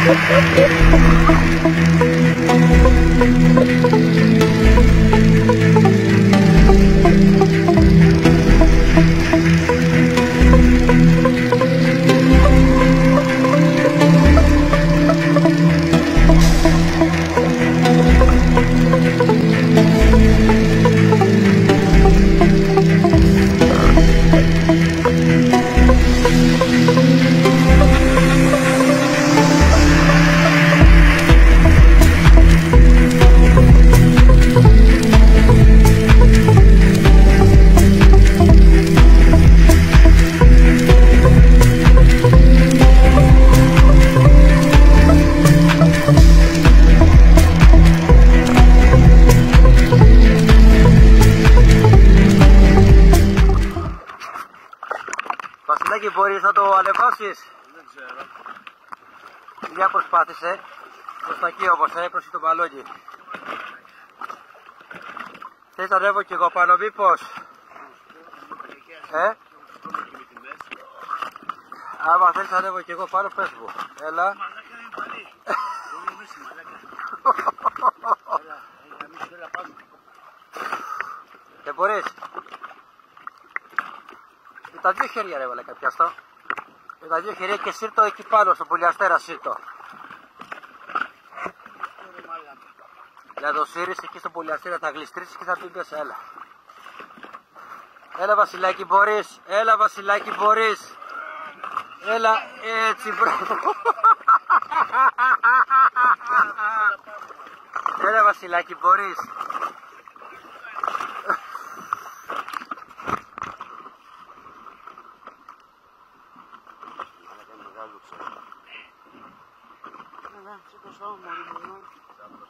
Βασιλάκη, μπορείς να το ανεβάσεις? Δεν ξέρω. Για προσπάθησε. Προς τα εκεί όμως, προς το μπαλόνι. Θες να ανέβω κι εγώ πάνω μήπως? Άμα θέλεις να ανέβω κι εγώ πάνω, πες μου. Έλα. Δεν μπορείς? Με τα δύο χέρια ρε βαλάκα, πιάστο. Με τα δύο χέρια και σύρτο εκεί πάνω στον πολυαστέρα σύρτο. Να το σύρεις εκεί στον πολυαστέρα, θα γλιστρήσεις και θα πει μέσα, έλα. Έλα Βασιλάκη, μπορείς. Έλα Βασιλάκη, μπορείς. Έλα, έτσι μπράβο. Έλα Βασιλάκη, μπορείς. Σήκω σώμα,